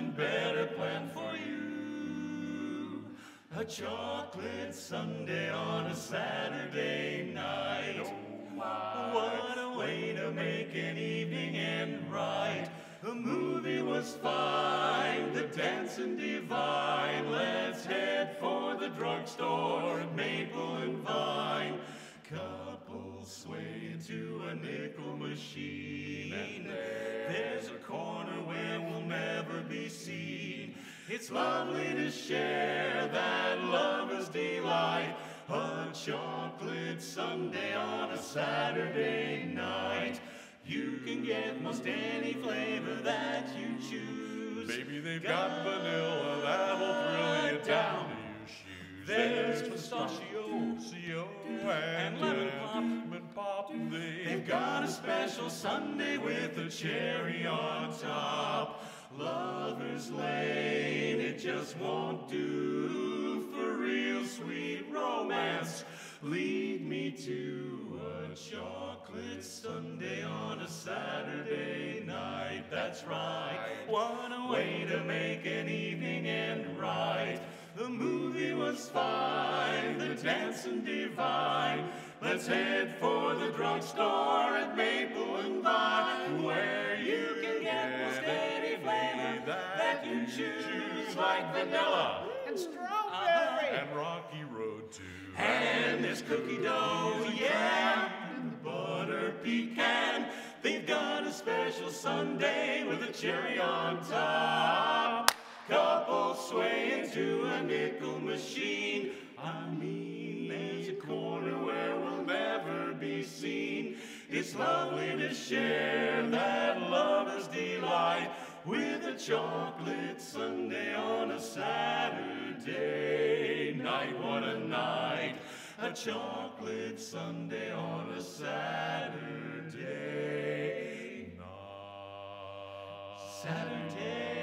nothing better planned for you. A chocolate sundae on a Saturday night. What a way to make an evening end right. The movie was fine, the dancing divine. Let's head for the drugstore at Maple and Vine. Couples sway into a nickel machine. There's a corner where we'll never be seen. It's lovely to share that lover's delight. A chocolate sundae on a Saturday night. You can get most any flavor that you choose. Baby, they've got vanilla that'll thrill you down to your shoes. There's pistachio and lemon pop. They've got a special sundae with a cherry on top. Lover's Lane, it just won't do for real sweet romance. Lead me to a chocolate sundae on a Saturday night. That's right. What a way to make an evening end right. The movie was fine, the dancing divine. Let's head for the drugstore at Maple and Vine, where you can get most any flavor that you choose, like vanilla and strawberry and Rocky Road too. And there's cookie dough, yeah, and butter pecan. They've got a special sundae with a cherry on top. Couples sway into a nickel machine. I mean, there's a corner where we'll never be seen. It's lovely to share that lover's delight with a chocolate sundae on a Saturday night. What a night! A chocolate sundae on a Saturday night. Saturday.